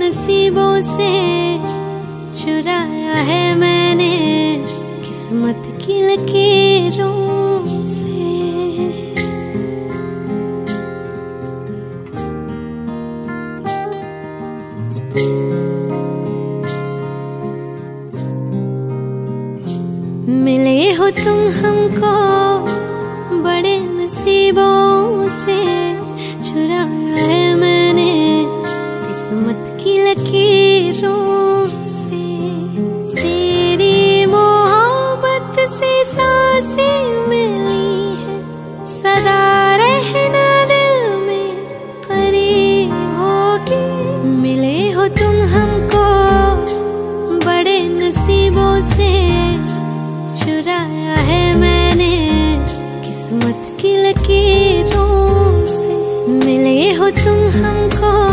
नसीबों से चुराया है मैंने किस्मत की लकीरों से। मिले हो तुम हमको बड़े नसीबों से, चुराया है मैंने किस्मत की लकीरों से। तेरी मोहब्बत से सांसें मिली है, सदा रहना दिल में करीब होगी। मिले हो तुम हमको बड़े नसीबों से, चुराया है मैंने किस्मत की लकीरों से। मिले हो तुम हमको